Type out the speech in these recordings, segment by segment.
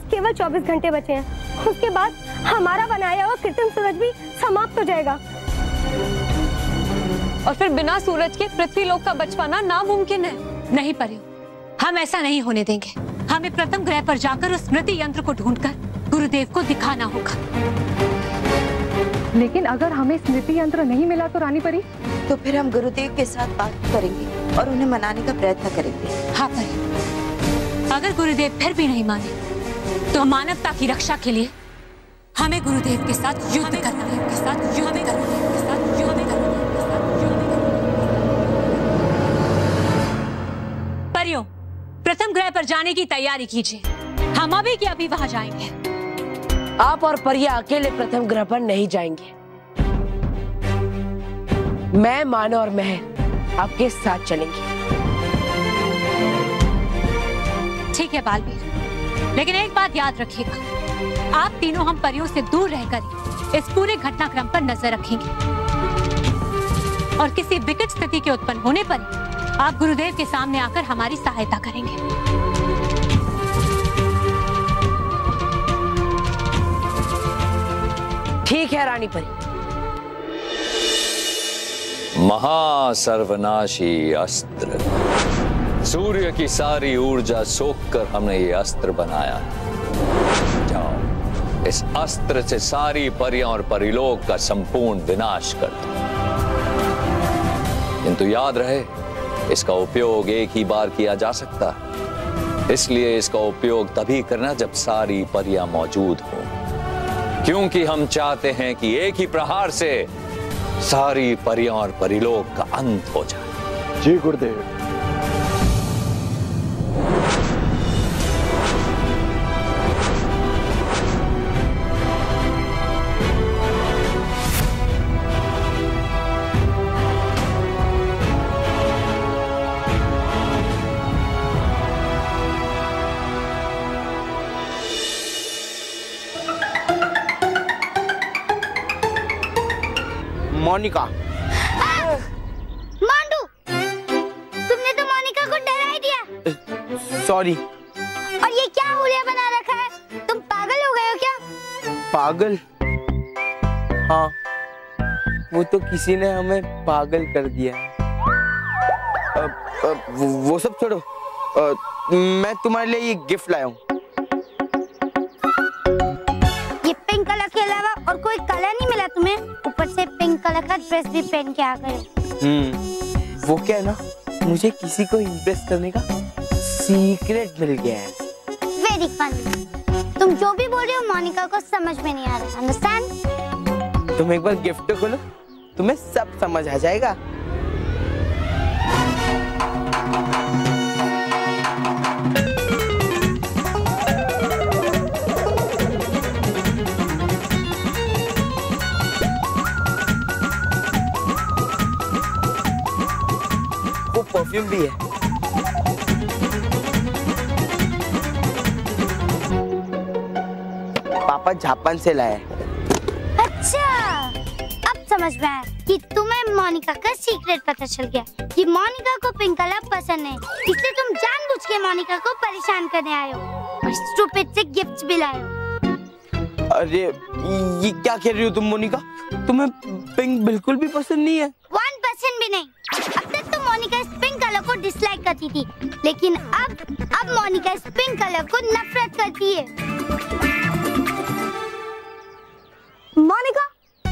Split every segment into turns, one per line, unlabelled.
पास केवल 24 घंटे बचे हैं। उसके बाद हमारा बनाया हुआ कृत्रिम सूरज भी समाप्त हो जाएगा
और फिर बिना सूरज के पृथ्वीलोक का बच पाना नामुमकिन है।
नहीं परियो, हम ऐसा नहीं होने देंगे। हमें प्रथम ग्रह पर जाकर उस स्मृति यंत्र को ढूंढकर गुरुदेव को दिखाना होगा।
लेकिन अगर हमें स्मृति यंत्र नहीं मिला तो रानी परी?
तो फिर हम गुरुदेव के साथ बात करेंगे और उन्हें मनाने का प्रयत्न करेंगे।
हाँ परी, अगर गुरुदेव फिर भी नहीं माने तो मानवता की रक्षा के लिए हमें गुरुदेव के साथ युद्ध करना है। परियो, प्रथम ग्रह पर जाने की तैयारी कीजिए। हम अभी के अभी वहां जाएंगे।
आप और परिया अकेले प्रथम ग्रह पर नहीं जाएंगे। मैं, मानव और मेहर आपके साथ चलेंगे।
ठीक है बाल वीर, लेकिन एक बात याद रखिएगा, आप तीनों हम परियों से दूर रहकर इस पूरे घटनाक्रम पर नजर रखेंगे और किसी विकट स्थिति के उत्पन्न होने पर आप गुरुदेव के सामने आकर हमारी सहायता करेंगे।
ठीक है रानी परी।
महासर्वनाशी अस्त्र, सूर्य की सारी ऊर्जा सोखकर हमने ये अस्त्र बनाया। जाओ, इस अस्त्र से सारी परियां और परिलोक का संपूर्ण विनाश कर दो। किंतु याद रहे, इसका उपयोग एक ही बार किया जा सकता है, इसलिए इसका उपयोग तभी करना जब सारी परियां मौजूद हो, क्योंकि हम चाहते हैं कि एक ही प्रहार से सारी परियां और परिलोक का अंत हो जाए।
जी गुरुदेव।
मोनिका।
मोंटू, तुमने तो मोनिका को डरा ही दिया।
सॉरी।
और ये क्या हुलिया बना रखा है? तुम पागल हो गए हो क्या?
पागल? हाँ, वो तो किसी ने हमें पागल कर दिया। वो सब छोड़ो, मैं तुम्हारे लिए ये गिफ्ट लाया हूँ।
ये पिंक कलर के अलावा और कोई कलर नहीं मिला तुम्हें? ऊपर से पिंक कलर का ड्रेस भी पहन के आ गए।
वो क्या है ना, मुझे किसी को इम्प्रेस करने का सीक्रेट मिल गया है।
Very funny. तुम जो भी बोल रहे हो मोनिका को समझ में नहीं आ रहा। अंडरस्टैंड?
तुम एक बार गिफ्ट तो खोलो, तुम्हें सब समझ आ जाएगा। वो परफ्यूम भी है। पापा जापान से लाए।
अच्छा, अब समझ में आया कि तुम्हें मोनिका का सीक्रेट पता चल गया कि मोनिका को पिंक कलर पसंद है, इसलिए तुम जानबूझ के मोनिका को परेशान करने आए हो और स्टूपिड से गिफ्ट्स भी लाए हो।
अरे ये क्या कह रही हो तुम मोनिका? तुम्हें पिंक बिल्कुल भी पसंद नहीं है?
1% भी नहीं। अब तक तो मोनिका इस पिंक कलर को डिसलाइक करती थी, लेकिन अब मोनिका इस पिंक कलर को नफरत करती है।
मोनिका,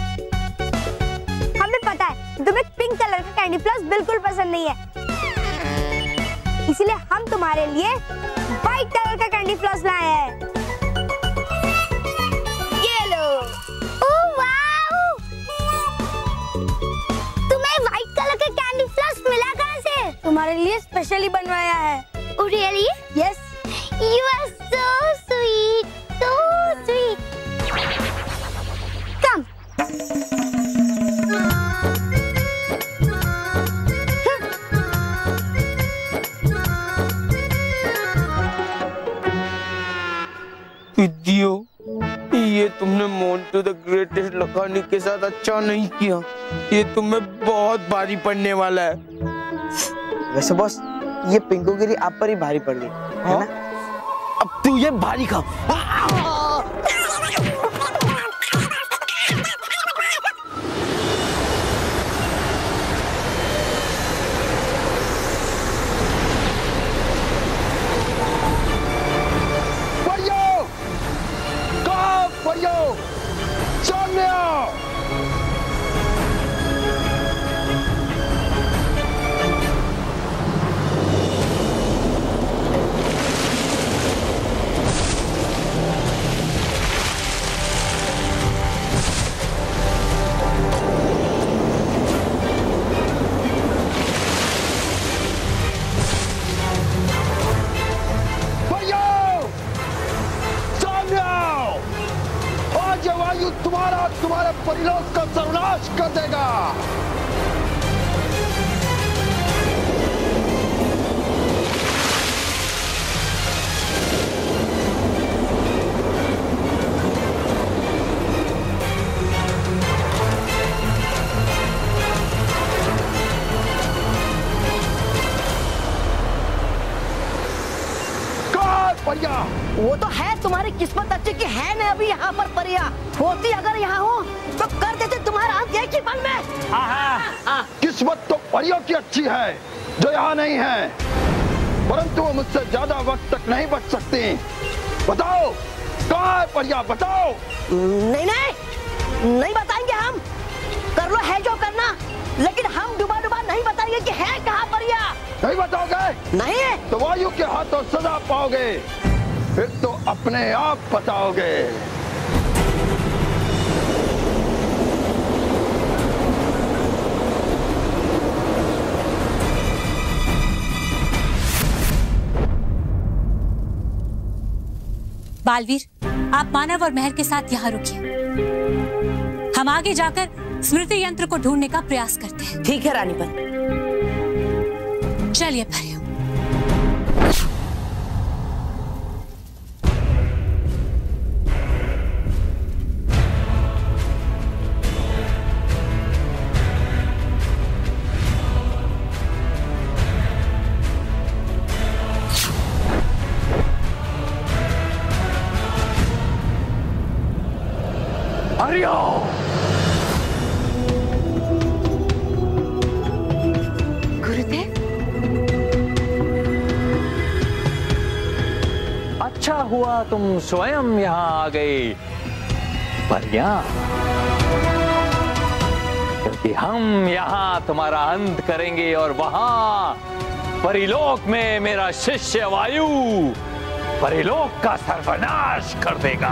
हमें पता है तुम्हें पिंक कलर का कैंडी फ्लॉस बिल्कुल पसंद नहीं है, इसलिए हम तुम्हारे लिए व्हाइट कलर का कैंडी फ्लॉस लाए हैं। ये लो।
Oh wow! तुम्हें व्हाइट कलर का कैंडी फ्लॉस मिला कहाँ से?
तुम्हारे लिए स्पेशली बनवाया है।
Oh really?
Yes.
You are so sweet, so sweet. Come.
दीदियो, ये तुमने मोंटू द ग्रेटेस्ट लगाने के साथ अच्छा नहीं किया। ये तुम्हें बहुत भारी पड़ने वाला है। वैसे बॉस, ये पिंको गिरी आप पर ही भारी पड़ गई, है ना? अब अब तू ये भारी खा।
तुम्हारे परिलोक का सर्वनाश कर देगा। परिया,
वो तो है तुम्हारी किस्मत अच्छी कि है नहीं अभी यहाँ पर परिया। होती अगर यहाँ हो तो कर देते तुम्हारा अंत एक ही पल में।
किस्मत तो परियों की अच्छी है जो यहाँ नहीं है, परंतु वो मुझसे ज्यादा वक्त तक नहीं बच सकती। बताओ कहाँ है परिया, बताओ।
नहीं नहीं नहीं बताएंगे हम, कर लो है जो करना, लेकिन हम डुबा डुबा नहीं बताएंगे कि है कहाँ परिया।
नहीं बताओगे?
नहीं
तो वायु के हाथों सजा पाओगे, फिर तो अपने आप बताओगे।
बालवीर, आप मानव और मेहर के साथ यहाँ रुकिए, हम आगे जाकर स्मृति यंत्र को ढूंढने का प्रयास करते हैं।
ठीक है रानी पर।
चलिए परियों।
अच्छा हुआ तुम स्वयं यहाँ आ गई परियां, क्योंकि हम यहाँ तुम्हारा अंत करेंगे और वहां परिलोक में मेरा शिष्य वायु परिलोक का सर्वनाश कर देगा।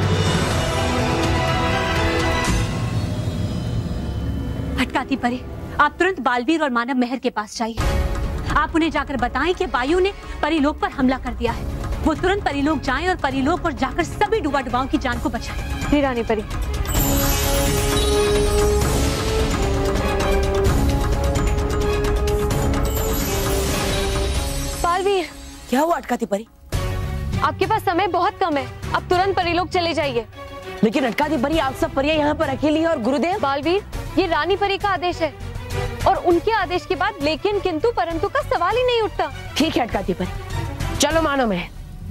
हटकाती परी, आप तुरंत बालवीर और मानव मेहर के पास जाइए। आप उन्हें जाकर बताएं कि वायु ने परिलोक पर हमला कर दिया है। वो तुरंत परिलोक जाएं और परिलोक पर जाकर सभी डुबा डुबाओं की जान को बचाएं।
जी रानी परी। बालवीर,
क्या हुआ अटकाती परी?
आपके पास समय बहुत कम है, अब तुरंत परिलोक चले जाइए।
लेकिन अटकाती परी, आप सब परियां यहाँ पर अकेली है और गुरुदेव।
बालवीर, ये रानी परी का आदेश है और उनके आदेश के बाद लेकिन किंतु परंतु का सवाल ही नहीं उठता।
ठीक है अटकाती परी, चलो मानो में।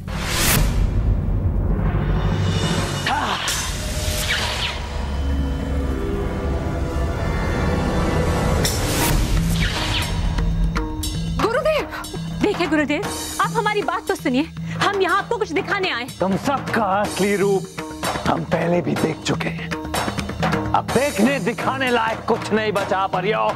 देखिए गुरुदेव, आप हमारी बात तो सुनिए, हम यहाँ आपको कुछ दिखाने आए।
तुम सबका असली रूप हम पहले भी देख चुके हैं, अब देखने दिखाने लायक कुछ नहीं बचा परियों।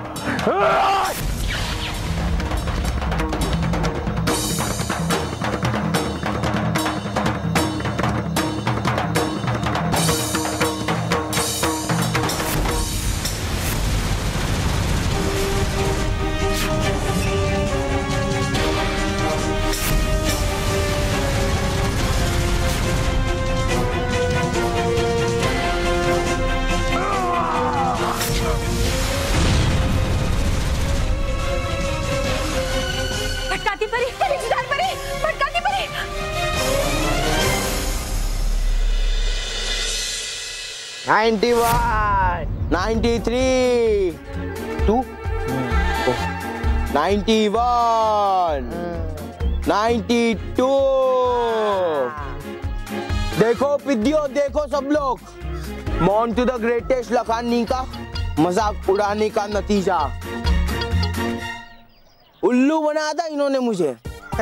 $91, $93, 2, $91, 92। देखो पिद्दियों, देखो सब लोग, मोंटू द ग्रेटेस्ट लखानी का मजाक उड़ाने का नतीजा। उल्लू बना था इन्होंने मुझे।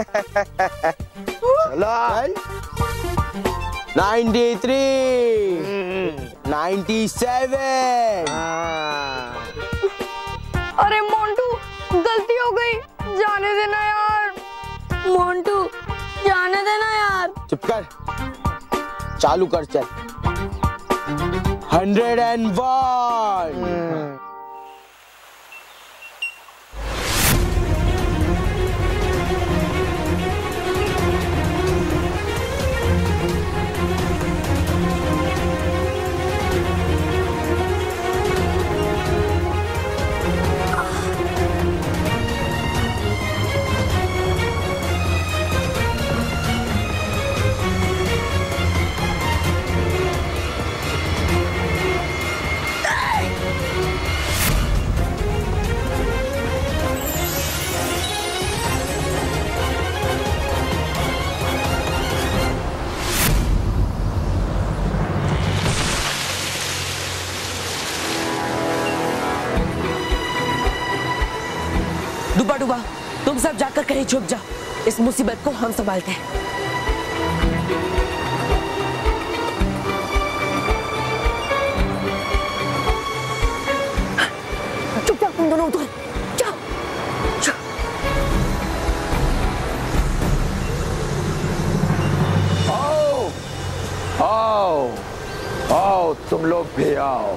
चलो 93, 97।
अरे मोंटू, गलती हो गई, जाने देना यार। मोंटू, जाने देना यार।
चुप कर, चालू कर चल। 101।
डूबा, तुम सब जाकर कहीं छुप जाओ, इस मुसीबत को हम संभालते हैं। चुपचाप तुम दोनों उधर जाओ।
आओ, आओ, आओ, तुम लोग भी आओ।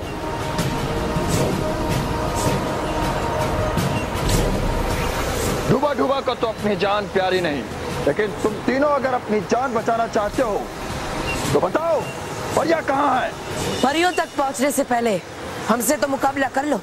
डूबा डूबा को तो अपनी जान प्यारी नहीं, लेकिन तुम तीनों अगर अपनी जान बचाना चाहते हो तो बताओ, परियां कहाँ है?
परियों तक पहुंचने से पहले हमसे तो मुकाबला कर लो।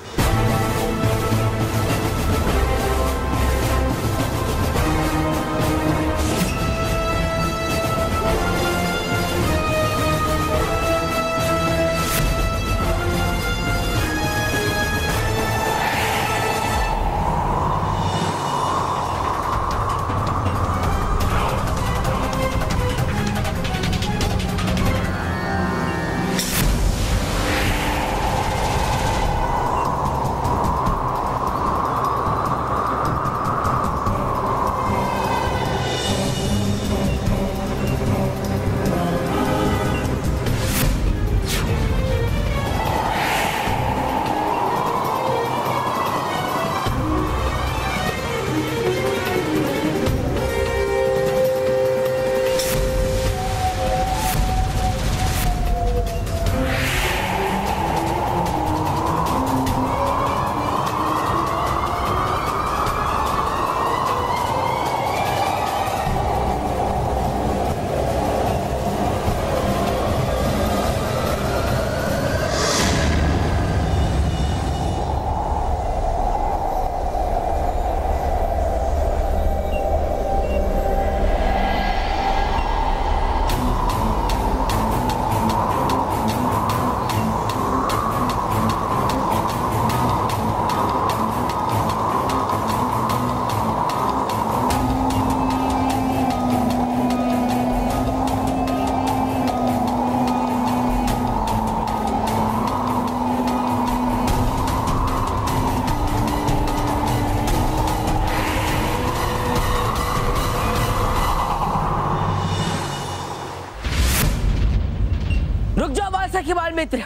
रुक जाओ बाल सखी बाल मित्र,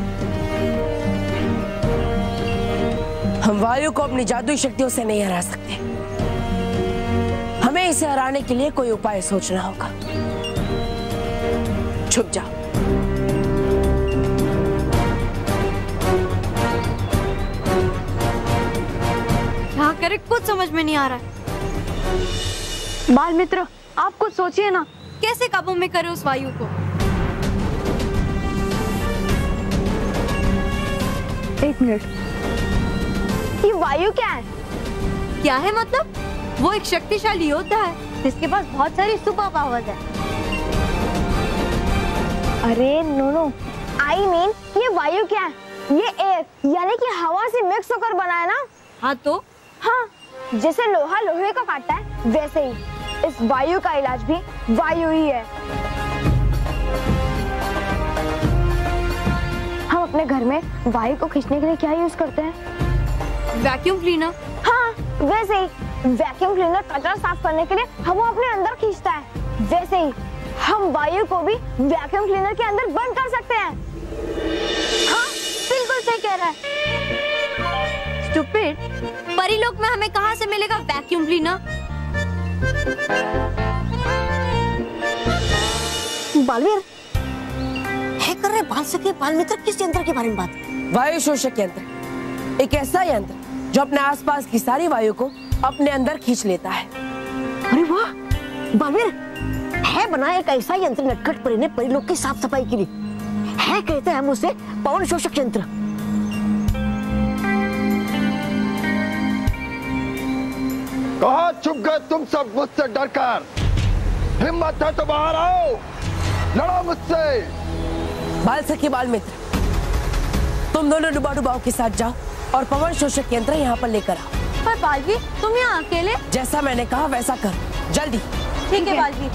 हम वायु को अपनी जादुई शक्तियों से नहीं हरा सकते। हमें इसे हराने के लिए कोई उपाय सोचना होगा। छुप जाओ।
क्या करे कुछ समझ में नहीं आ रहा है। बाल मित्र, आप कुछ सोचिए ना, कैसे काबू में करे उस वायु को।
एक मिनट,
ये वायु क्या है?
क्या है मतलब? वो एक शक्तिशाली योद्धा है जिसके पास बहुत सारी सुपर पावर्स है।
अरे नो, आई मीन ये वायु क्या है? ये एयर यानी कि हवा से मिक्स होकर बना है ना?
हाँ तो?
हाँ, जैसे लोहा लोहे को काटता है वैसे ही। इस वायु का इलाज भी वायु ही है। हम अपने घर में वायु को खींचने के लिए क्या यूज करते हैं?
Vacuum cleaner.
हाँ, वैसे ही वैक्यूम क्लीनर कचरा साफ करने के लिए हवा अपने अंदर खींचता है, वैसे ही हम वायु को भी वैक्यूम क्लीनर के अंदर बंद कर सकते हैं। हाँ, बिल्कुल सही कह रहा है।
स्टूपिड, परीलोक में हमें कहाँ से मिलेगा वैक्यूम क्लीनर?
बालवीर, है कर रहे बाल सखी बाल मित्र किस यंत्र के बारे में बात?
वायु शोषक यंत्र, एक ऐसा यंत्र जो अपने आसपास की सारी वायु को अपने अंदर खींच लेता है।
अरे वाह बालवीर, है बना एक ऐसा यंत्र नटखट परी ने परिलोक की साफ सफाई के लिए। है कहते हैं हम उसे पवन शोषक यंत्र।
कहाँ छुप गए तुम सब मुझसे डरकर? हिम्मत है तो बाहर आओ, लड़ो मुझसे।
बाल सखी बाल मित्र, तुम दोनों डुबा डुबाओ के साथ जाओ और पवन शोषक यंत्र यहाँ पर लेकर आओ।
पर बालवीर, तुम यहाँ अकेले?
जैसा मैंने कहा वैसा कर, जल्दी।
ठीक है बालवीर।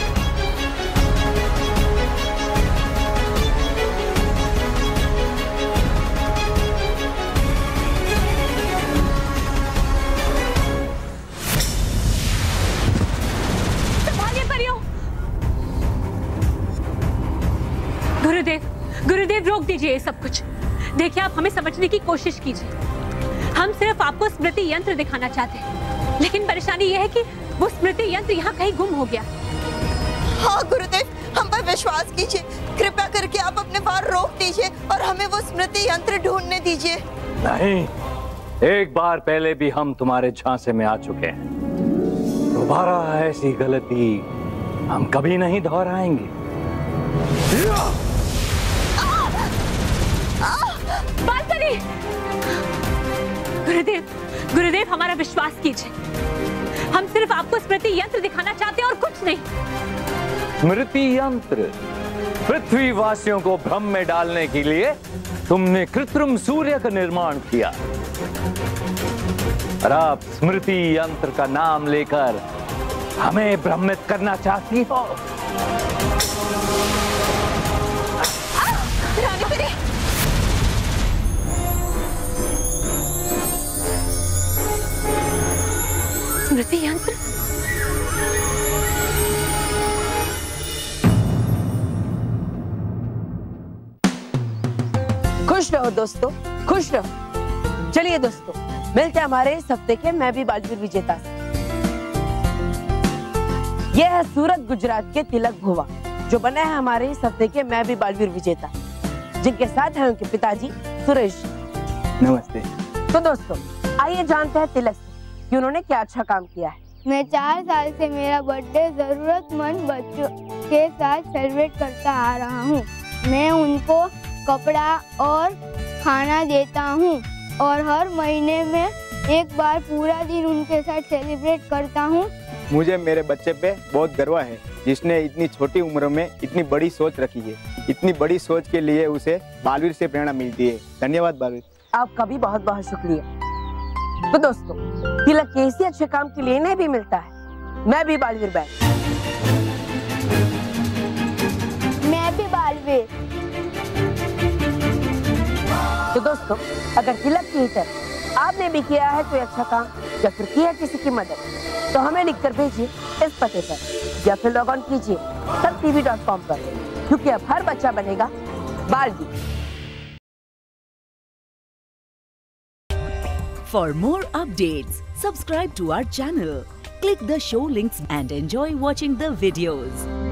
गुरुदेव, गुरुदेव रोक दीजिए ये सब कुछ। देखिए, आप हमें समझने की कोशिश कीजिए। हम सिर्फ आपको स्मृति यंत्र दिखाना चाहते हैं, लेकिन परेशानी यह है कि वो स्मृति यंत्र यहाँ कहीं गुम हो गया।
हाँ गुरुदेव, हम पर विश्वास कीजिए। कृपया करके आप अपने बार रोक दीजिए और हमें वो स्मृति यंत्र ढूंढने दीजिए।
नहीं, एक बार पहले भी हम तुम्हारे झांसे में आ चुके हैं। दोबारा ऐसी गलती हम कभी नहीं दोहराएंगे।
गुरुदेव, गुरुदेव हमारा विश्वास कीजिए। हम सिर्फ आपको स्मृति यंत्र दिखाना चाहते हैं और कुछ नहीं।
स्मृति यंत्र? पृथ्वी वासियों को भ्रम में डालने के लिए तुमने कृत्रिम सूर्य का निर्माण किया और आप स्मृति यंत्र का नाम लेकर हमें भ्रमित करना चाहती हो।
स्मृति यंत्र?
खुश रहो दोस्तों, खुश रहो। चलिए दोस्तों, मिलते हैं हमारे इस हफ्ते के मैं भी बालवीर विजेता से। यह है सूरत गुजरात के तिलक भुवा, जो बना है हमारे इस हफ्ते के मैं भी बालवीर विजेता, जिनके साथ हैं उनके पिताजी सुरेश।
नमस्ते।
तो दोस्तों, आइए जानते हैं तिलक कि उन्होंने क्या अच्छा काम किया है।
मैं 4 साल से मेरा बर्थडे जरूरतमंद बच्चों के साथ सेलिब्रेट करता आ रहा हूँ। मैं उनको कपड़ा और खाना देता हूँ और हर महीने में एक बार पूरा दिन उनके साथ सेलिब्रेट करता हूँ।
मुझे मेरे बच्चे पे बहुत गर्व है, जिसने इतनी छोटी उम्र में इतनी बड़ी सोच रखी है। इतनी बड़ी सोच के लिए उसे बालवीर से प्रेरणा मिलती है। धन्यवाद बालवीर।
आपका भी बहुत बहुत शुक्रिया। तो दोस्तों, तिलक के इसी अच्छे काम के लिए इन्हें भी मिलता है मैं भी बालवीर बैग।
मैं भी बालवीर।
तो दोस्तों, अगर तिलक की तरह आपने भी किया है कोई अच्छा काम या फिर किया किसी की मदद, तो हमें लिखकर भेजिए इस पते पर या फिर लॉग ऑन कीजिए सबtv.com पर, क्योंकि अब हर बच्चा बनेगा Baalveer.
For more updates, subscribe to our channel, click the show links and enjoy watching the videos.